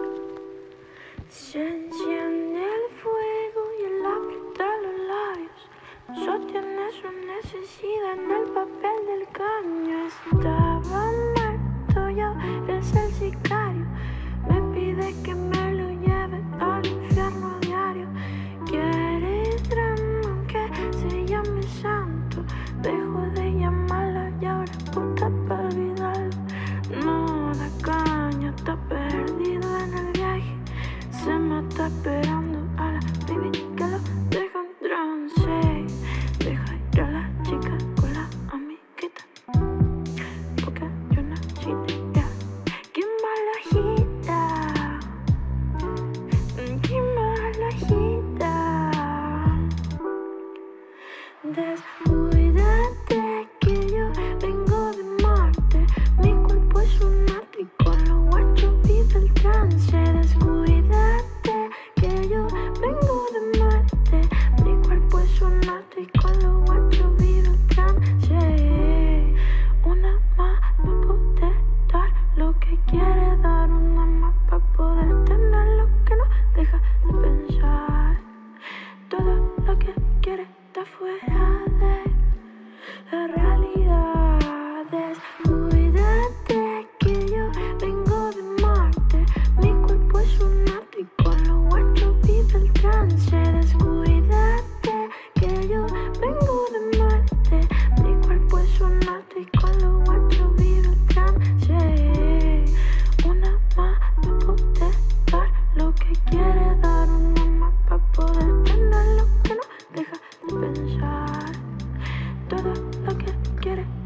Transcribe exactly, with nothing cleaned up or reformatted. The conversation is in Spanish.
Se enciende el fuego y él aprieta los labios. Sostiene su necesidad en el papel del caño. Estaba muerto, ya es el sicario. Me pide que me lo lleve al infierno diario. Quiere drama aunque se llame santo. Dejo de llamarla y ahora puta para olvidarlo. No da caña, está perdido en el viaje. Se me está esperando a la baby que lo deja en trance. Deja ir a la chica con la amiguita, porque yo nací negra. ¿Quién va a la agita? ¿Quién va a la agita? Descuídate que yo vengo de Marte. Mi cuerpo es un arte y con los guachos vive el trance. Descuídate que yo vengo de Marte. Mi cuerpo es un arte y con los guachos vive el trance. Una más pa' poder dar lo que quiere dar. Una más pa' poder tener lo que no deja de pensar. Todo lo que quiere está fuera de la realidad. Descuídate que yo vengo de Marte. Mi cuerpo es un arte y con los guachos vive el trance. Descuídate que yo vengo de Marte. Mi cuerpo es un arte y con los guachos vive el trance. Una más pa' poder dar lo que quiere dar. Una más pa' poder tener lo que no deja de pensar. Todo lo que quiere